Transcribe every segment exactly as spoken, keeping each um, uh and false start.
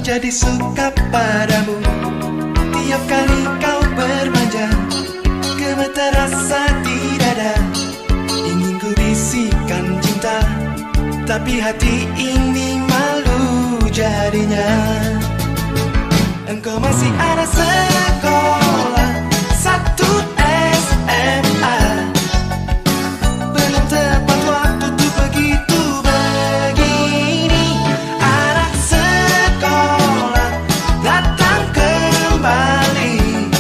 jadi suka padamu. Tiap kali kau bermanja, gemetar rasa di dada. Ingin ku bisikan cinta, tapi hati ini malu jadinya. Engkau masih anak sekolah satu S M A. Belum tepat waktu tuh begitu begini. Anak sekolah datang kembali,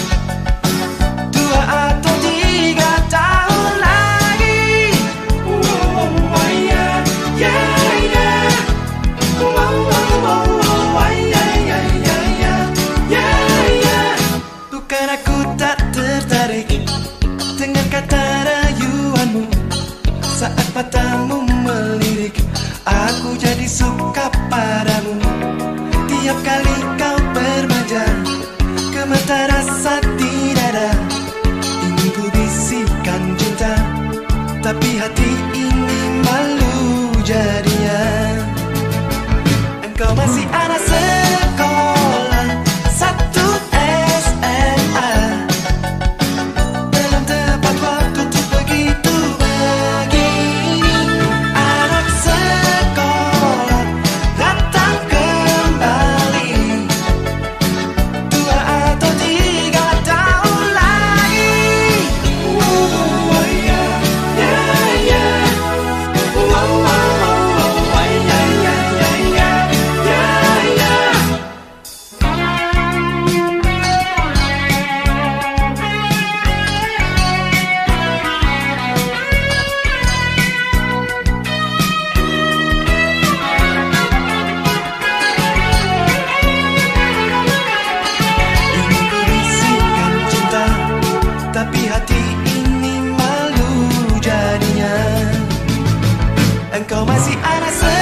dua atau tiga tahun lagi. Wow, wow, yeah, yeah, yeah. Wow, wow, wow, wow, yeah, yeah, yeah, yeah, yeah, yeah. Bukan aku tak tertarik dengan kata rayuanmu. Saat matamu melirik, aku jadi suka padamu. Tiap kali kau bermanja, gemetar rasa di dada. Ingin ku bisikan cinta, tapi hati ini malu jadinya. Engkau masih anak sekolah satu S M A. Belum tepat waktu tuh begitu begini. Anak sekolah datang kembali, dua atau tiga tahun lagi. Wow, yeah, yeah, yeah. Wow, wow, wow, wow, yeah, yeah, yeah, yeah, yeah, yeah. Ingin ku bisikan cinta, tapi hati ini malu jadinya. Engkau masih anak